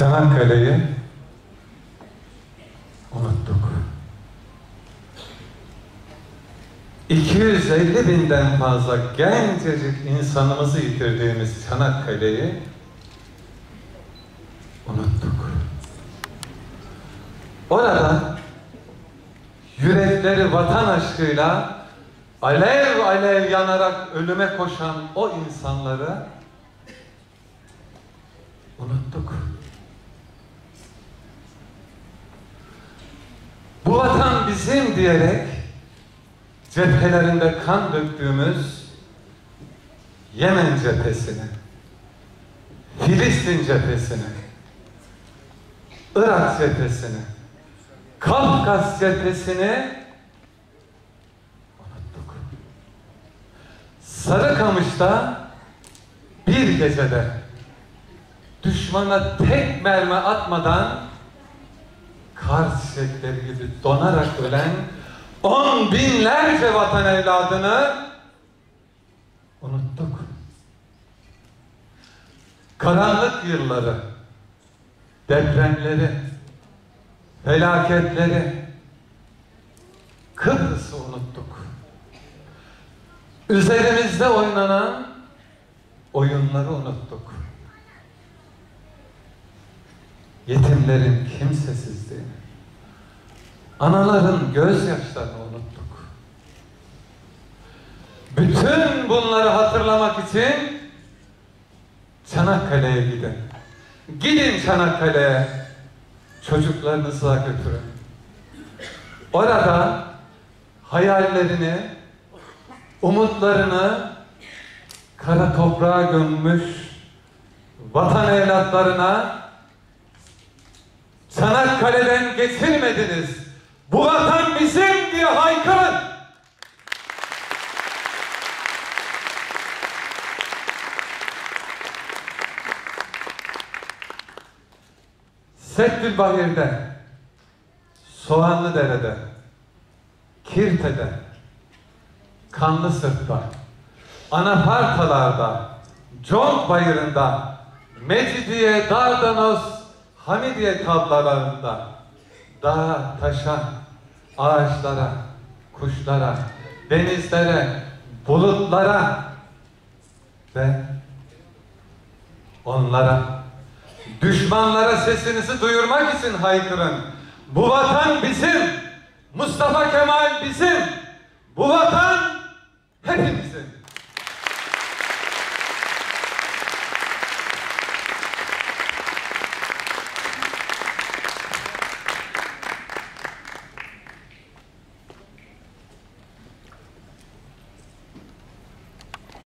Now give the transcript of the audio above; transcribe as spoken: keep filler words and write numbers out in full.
Çanakkale'yi unuttuk. iki yüz elli binden fazla gencecik insanımızı yitirdiğimiz Çanakkale'yi unuttuk. Orada yürekleri vatan aşkıyla alev alev yanarak ölüme koşan o insanları unuttuk. Bu vatan bizim diyerek cephelerinde kan döktüğümüz Yemen cephesini, Filistin cephesini, Irak cephesini, Kafkas cephesini unuttuk. Sarıkamış'ta bir gecede düşmana tek mermi atmadan kar çiçekleri gibi donarak ölen on binlerce vatan evladını unuttuk. Karanlık yılları, depremleri, felaketleri, Kıbrıs'ı unuttuk. Üzerimizde oynanan oyunları unuttuk. Yetimlerin kimsesizliğini, anaların gözyaşlarını unuttuk. Bütün bunları hatırlamak için Çanakkale'ye gidin. Gidin Çanakkale'ye, çocuklarınızı da götürün. Orada hayallerini, umutlarını kara toprağa gömmüş vatan evlatlarına Çanakkale'den geçirmediniz, bu vatan bizim diye haykırın. Seddülbahir'de, Soğanlıdere'de, Kirte'de, Kanlısırt'ta, Anafartalar'da, Conk Bayırı'nda, Mecidiye, Dardanos, Hamidiye tablalarında, dağa, taşa, ağaçlara, kuşlara, denizlere, bulutlara ve onlara, düşmanlara sesinizi duyurmak için haykırın. Bu vatan bizim, Mustafa Kemal bizim, bu vatan hepimizin.